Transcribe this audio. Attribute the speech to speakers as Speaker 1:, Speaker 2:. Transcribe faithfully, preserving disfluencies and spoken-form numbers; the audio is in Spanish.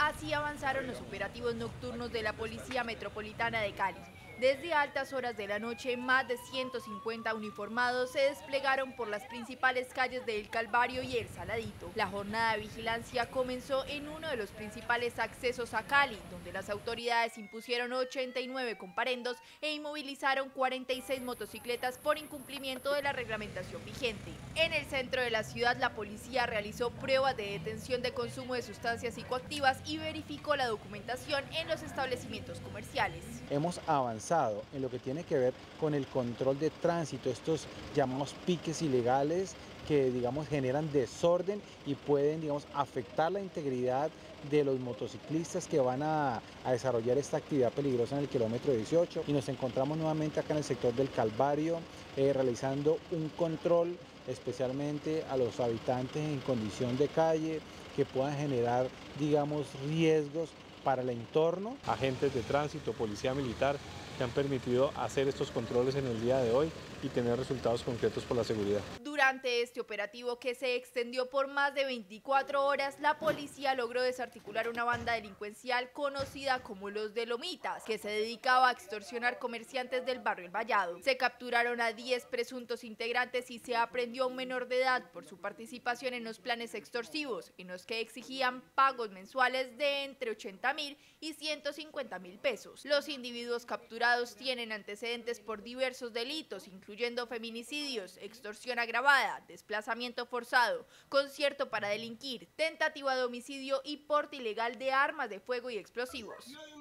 Speaker 1: Así avanzaron los operativos nocturnos de la Policía Metropolitana de Cali. Desde altas horas de la noche, más de ciento cincuenta uniformados se desplegaron por las principales calles de El Calvario y El Saladito. La jornada de vigilancia comenzó en uno de los principales accesos a Cali, donde las autoridades impusieron ochenta y nueve comparendos e inmovilizaron cuarenta y seis motocicletas por incumplimiento de la reglamentación vigente. En el centro de la ciudad, la policía realizó pruebas de detención de consumo de sustancias psicoactivas y verificó la documentación en los establecimientos comerciales.
Speaker 2: Hemos avanzado en lo que tiene que ver con el control de tránsito, estos llamados piques ilegales que, digamos, generan desorden y pueden, digamos, afectar la integridad de los motociclistas que van a, a desarrollar esta actividad peligrosa en el kilómetro dieciocho. Y nos encontramos nuevamente acá en el sector del Calvario, eh, realizando un control especialmente a los habitantes en condición de calle que puedan generar, digamos, riesgos para el entorno.
Speaker 3: Agentes de tránsito, policía militar, que han permitido hacer estos controles en el día de hoy y tener resultados concretos por la seguridad.
Speaker 1: Durante este operativo, que se extendió por más de veinticuatro horas, la policía logró desarticular una banda delincuencial conocida como los de Lomitas, que se dedicaba a extorsionar comerciantes del barrio El Vallado. Se capturaron a diez presuntos integrantes y se aprehendió a un menor de edad por su participación en los planes extorsivos, en los que exigían pagos mensuales de entre ochenta mil y ciento cincuenta mil pesos. Los individuos capturados tienen antecedentes por diversos delitos, incluyendo feminicidios, extorsión agravada, desplazamiento forzado, concierto para delinquir, tentativa de homicidio y porte ilegal de armas de fuego y explosivos.